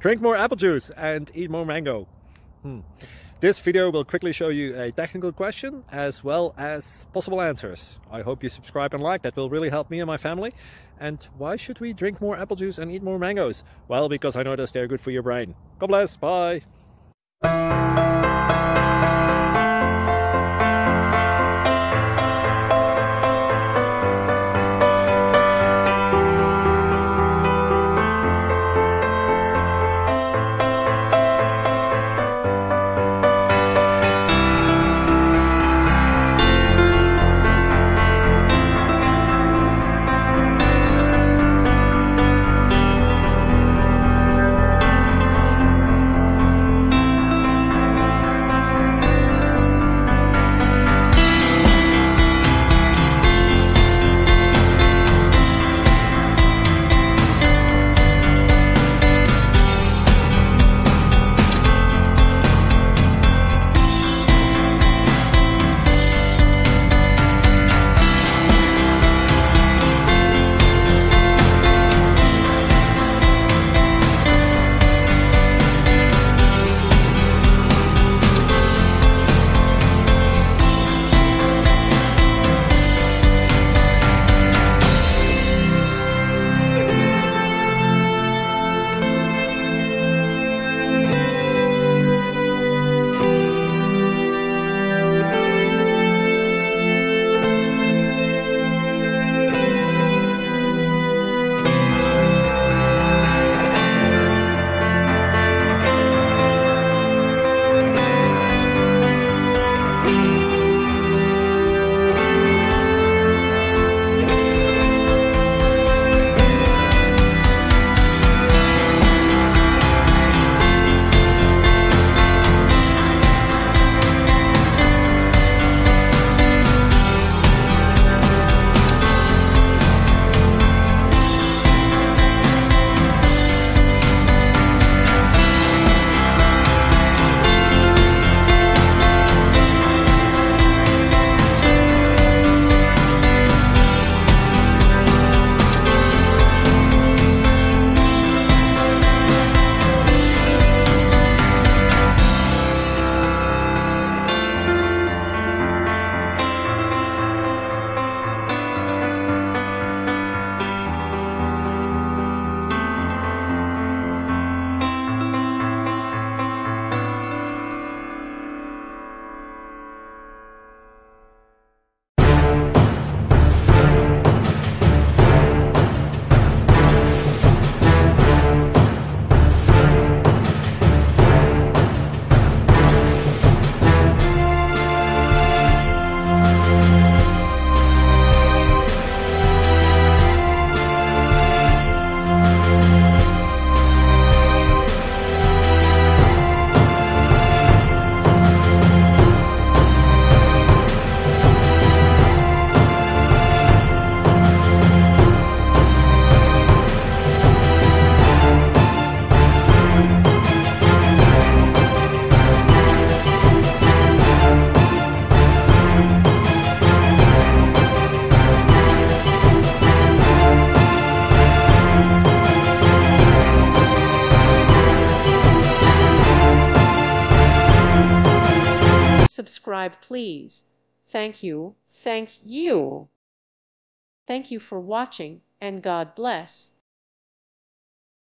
Drink more apple juice and eat more mango. This video will quickly show you a technical question as well as possible answers. I hope you subscribe and like, that will really help me and my family. And why should we drink more apple juice and eat more mangoes? Well, because I noticed they're good for your brain. God bless, bye. Subscribe, please. Thank you. Thank you. Thank you for watching, and God bless.